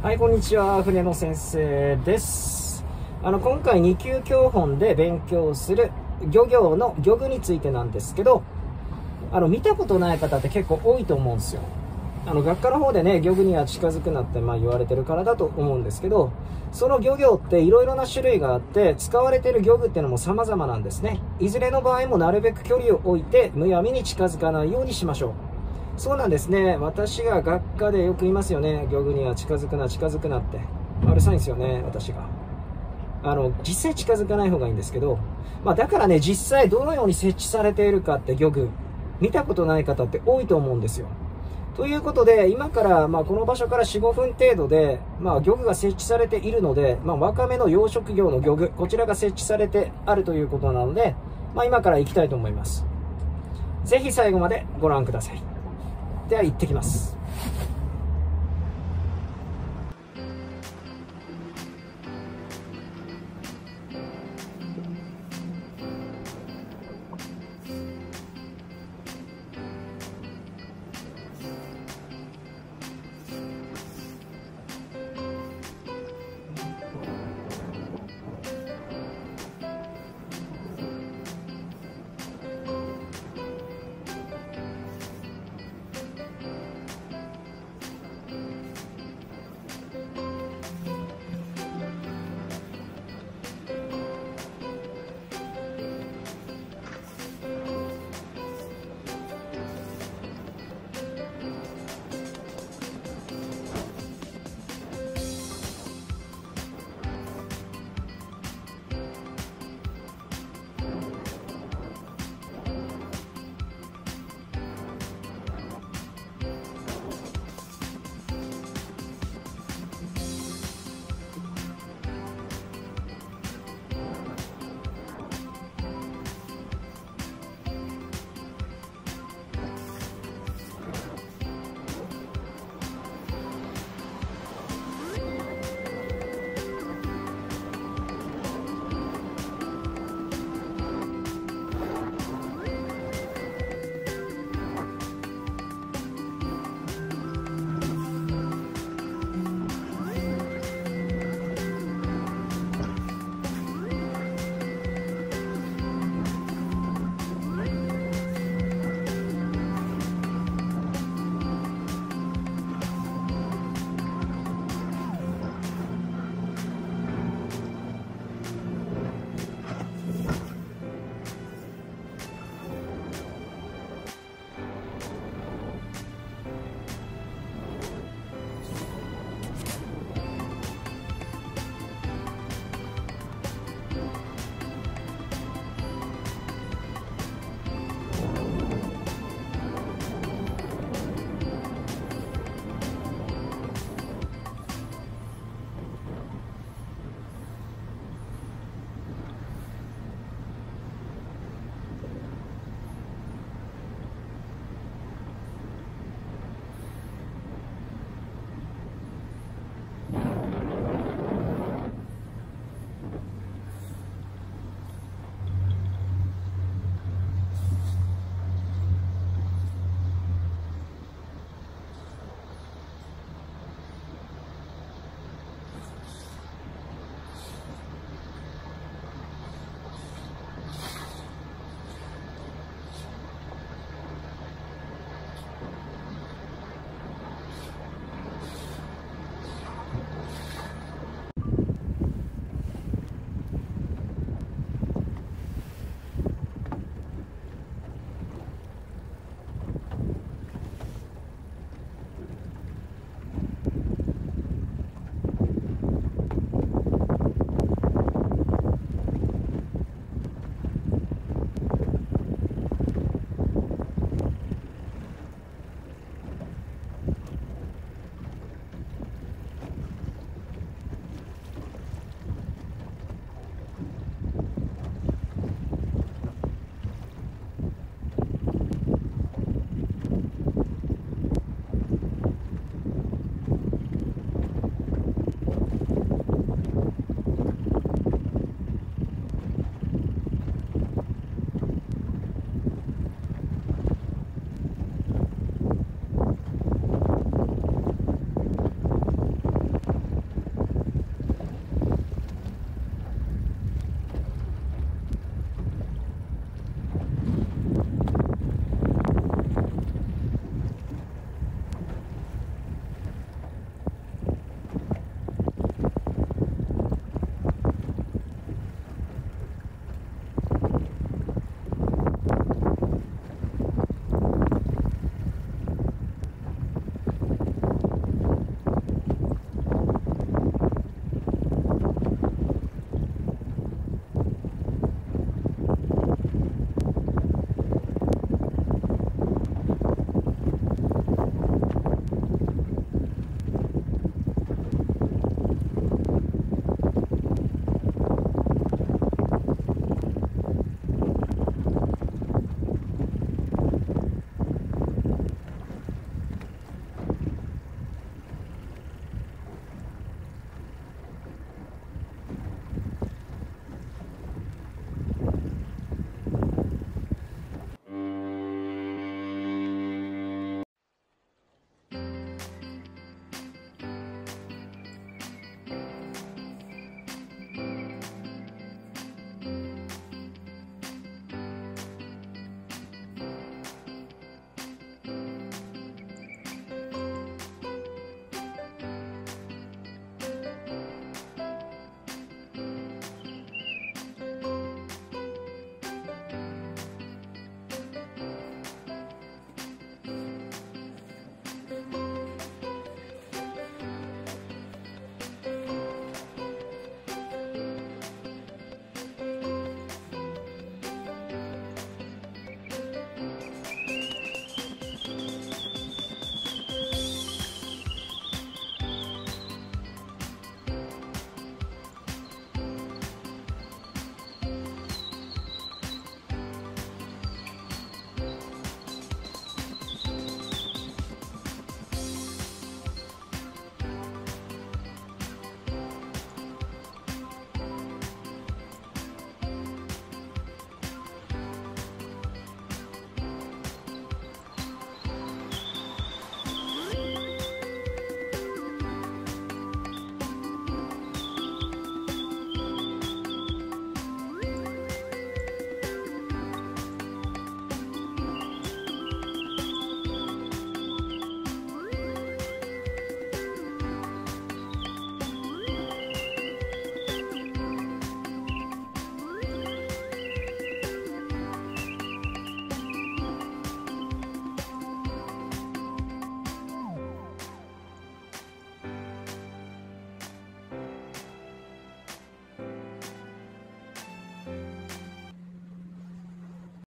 はい、こんにちは。船野先生です。今回2級教本で勉強する漁業の漁具についてなんですけど、見たことない方って結構多いと思うんですよ。学科の方でね、漁具には近づくなって言われてるからだと思うんですけど、その漁業っていろいろな種類があって、使われている漁具っていうのも様々なんですね。いずれの場合もなるべく距離を置いて、むやみに近づかないようにしましょう。そうなんですね。私が学科でよく言いますよね。漁具には近づくな、近づくなって。うるさいんですよね、私が。実際近づかない方がいいんですけど、だからね、実際どのように設置されているかって漁具、見たことない方って多いと思うんですよ。ということで、今から、この場所から4、5分程度で、漁具が設置されているので、ワカメの養殖業の漁具、こちらが設置されてあるということなので、今から行きたいと思います。ぜひ最後までご覧ください。では行ってきます。